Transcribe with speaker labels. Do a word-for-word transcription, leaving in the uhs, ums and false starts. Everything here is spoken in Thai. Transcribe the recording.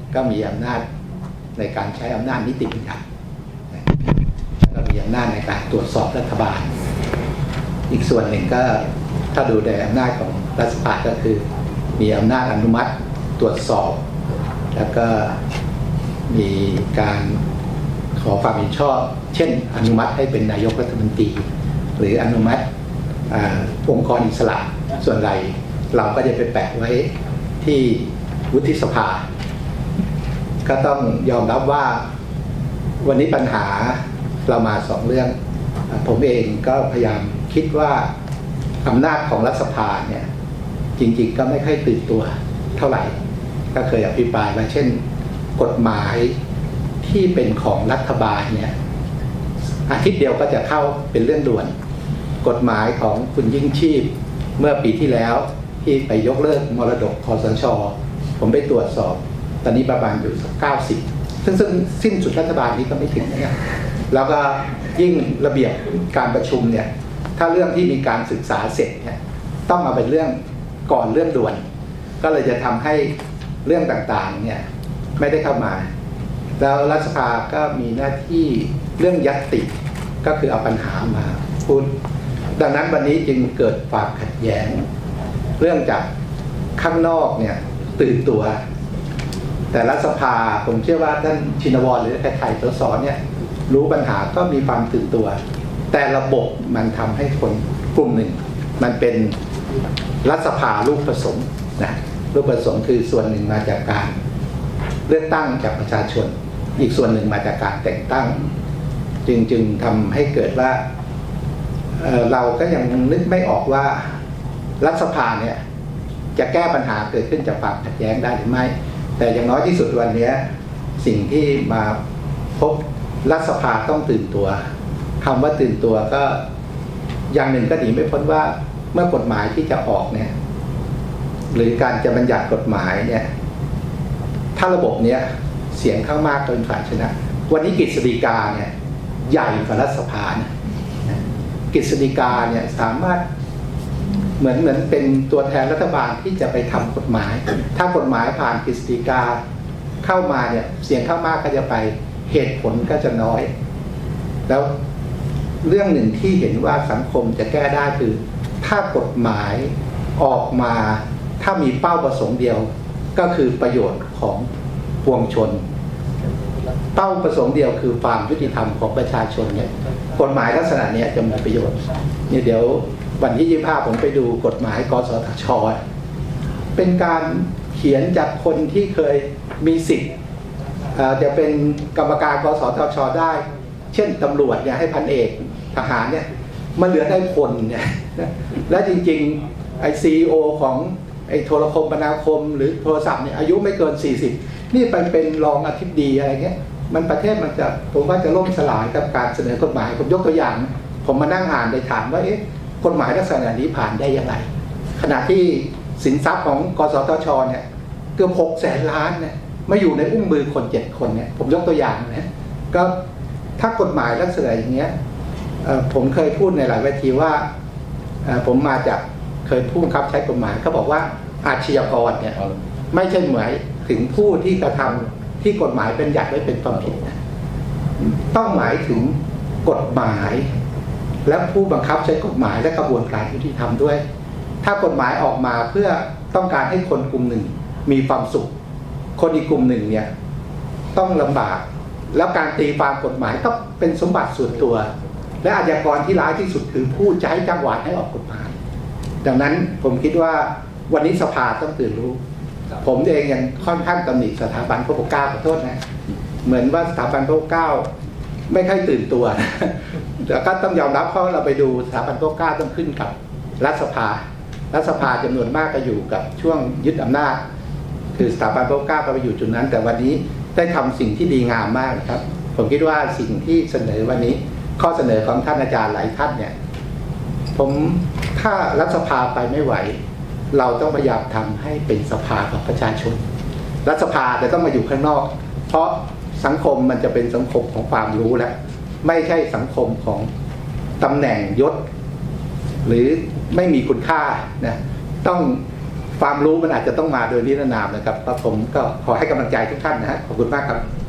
Speaker 1: ก็มีอำนาจในการใช้อำนาจนิติบัญญัติก็มีอำนาจในการตรวจสอบรัฐบาลอีกส่วนหนึ่งก็ถ้าดูในอำนาจของรัฐสภาก็คือมีอำนาจอนุมัติตรวจสอบแล้วก็มีการขอความเห็นชอบเช่นอนุมัติให้เป็นนายกรัฐมนตรีหรืออนุมัติองค์กรอิสระส่วนใหญ่เราก็จะไปแปะไว้ที่วุฒิสภาก็ต้องยอมรับว่าวันนี้ปัญหาเรามาสองเรื่องผมเองก็พยายามคิดว่าอำนาจของรัฐสภาเนี่ยจริงๆก็ไม่ค่อยตื่นตัวเท่าไหร่ก็เคยอภิปรายว่าเช่นกฎหมายที่เป็นของรัฐบาลเนี่ยอาทิตย์เดียวก็จะเข้าเป็นเรื่องด่วนกฎหมายของคุณยิ่งชีพเมื่อปีที่แล้วที่ไปยกเลิกมรดกคสช.ผมไปตรวจสอบตอนนี้ประมาณอยู่สักเก้าสิบซึ่งซึ่งสิ้นสุดรัฐบาลนี้ก็ไม่ถึงนะครับแล้วก็ยิ่งระเบียบการประชุมเนี่ยถ้าเรื่องที่มีการศึกษาเสร็จเนี่ยต้องมาเป็นเรื่องก่อนเรื่องด่วนก็เลยจะทำให้เรื่องต่างๆเนี่ยไม่ได้เข้ามาแล้วรัฐสภาก็มีหน้าที่เรื่องญัตติก็คือเอาปัญหามาพูดดังนั้นวันนี้จึงเกิดความขัดแย้งเรื่องจากข้างนอกเนี่ยตื่นตัวแต่รัฐสภาผมเชื่อว่าท่านชินวรหรือใครๆสสเนี่ยรู้ปัญหาก็มีความตื่นตัวแต่ระบบมันทำให้คนกลุ่มหนึ่งมันเป็นรัฐสภาลูกผสมนะลูกผสมคือส่วนหนึ่งมาจากการเลือกตั้งจากประชาชนอีกส่วนหนึ่งมาจากการแต่งตั้งจึงจึงทำให้เกิดว่า เอ่อ เราก็ยังนึกไม่ออกว่ารัฐสภาเนี่ยจะแก้ปัญหาเกิดขึ้นจากความขัดแย้งได้หรือไม่แต่อย่างน้อยที่สุดวันนี้สิ่งที่มาพบรัฐสภาต้องตื่นตัวคำว่าตื่นตัวก็อย่างหนึ่งก็หนีไม่พ้นว่าเมื่อกฎหมายที่จะออกเนี่ยหรือการจะบัญญัติกฎหมายเนี่ยถ้าระบบเนี้ยเสียงข้างมากเป็นฝ่ายชนะวันนี้กฤษฎีกาเนี่ยใหญ่กว่ารัฐสภานะกฤษฎีกาเนี่ยสามารถเหมือนเหมือนเป็นตัวแทนรัฐบาลที่จะไปทำกฎหมายถ้ากฎหมายผ่านกฤษฎีกาเข้ามาเนี่ยเสียงข้างมากก็จะไปเหตุผลก็จะน้อยแล้วเรื่องหนึ่งที่เห็นว่าสังคมจะแก้ได้คือถ้ากฎหมายออกมาถ้ามีเป้าประสงค์เดียวก็คือประโยชน์ของปวงชนเป้าประสงค์เดียวคือความยุติธรรมของประชาชนเนี่ยกฎหมายลักษณะนี้จะมีประโยชน์เนี่ยเดี๋ยววันที่ยี่สิบห้าผมไปดูกฎหมายกสทช.เป็นการเขียนจากคนที่เคยมีสิทธิ์จะเป็นกรรมการกสทช.ได้เช่นตำรวจเนี่ยให้พันเอกทหารเนี่ยมาเหลือได้พลเนี่ยและจริงๆไอซีโอของไอโทรคมนาคมหรือโทรศัพท์เนี่ยอายุไม่เกินสี่สิบนี่ไปเป็นรองอธิบดีอะไรเงี้ยมันประเทศมันจะผมว่าจะล่มสลายกับการเสนอกฎหมายผมยกตัวอย่างผมมานั่งอ่านในถามว่าเอ๊ะกฎหมายลักษณะนี้ผ่านได้ยังไงขณะที่สินทรัพย์ของกสทช.เนี่ยเกือบหกแสนล้านเนี่ยมาอยู่ในอุ้งมือคนเจ็ดคนเนี่ยผมยกตัวอย่างนะก็ถ้ากฎหมายลักษณะอย่างเงี้ยผมเคยพูดในหลายเวทีว่าผมมาจากเคยพูดครับใช้กฎหมายเขาบอกว่าอาชญากรเนี่ยไม่ใช่หมายถึงผู้ที่กระทำที่กฎหมายเป็นหยัดไว้เป็นความผิดนะต้องหมายถึงกฎหมายและผู้บังคับใช้กฎหมายและกระบวนการยุติธรรมด้วยถ้ากฎหมายออกมาเพื่อต้องการให้คนกลุ่มหนึ่งมีความสุขคนอีกกลุ่มหนึ่งเนี่ยต้องลำบากแล้วการตีความกฎหมายก็เป็นสมบัติส่วนตัวและอาชญากรที่ร้ายที่สุดคือผู้ใช้จังหวะให้ออกกฎหมายดังนั้นผมคิดว่าวันนี้สภาต้องตื่นรู้ผมเองยังค่อนข้างตำหนิสถาบันพระปกเกล้าขอโทษนะเหมือนว่าสถาบันพระปกเกล้าไม่ค่อยตื่นตัวแต่ก็ต้องยอมรับเพราะเราไปดูสถาบันพระปกเกล้าต้องขึ้นกับรัฐสภารัฐสภาจำนวนมากก็อยู่กับช่วงยึดอำนาจคือสถาบันพระปกเกล้าก็ไปอยู่จุดนั้นแต่วันนี้ได้ทำสิ่งที่ดีงามมากครับผมคิดว่าสิ่งที่เสนอวันนี้ข้อเสนอของท่านอาจารย์หลายท่านเนี่ยผมถ้ารัฐสภาไปไม่ไหวเราต้องพยายามทำให้เป็นสภาของประชาชนรัฐสภาจะต้องมาอยู่ข้างนอกเพราะสังคมมันจะเป็นสังคมของความรู้แล้วไม่ใช่สังคมของตำแหน่งยศหรือไม่มีคุณค่านะต้องความรู้มันอาจจะต้องมาโดยนิรนามนะครับก็ผมก็ขอให้กำลังใจทุกท่านนะฮะขอบคุณมากครับ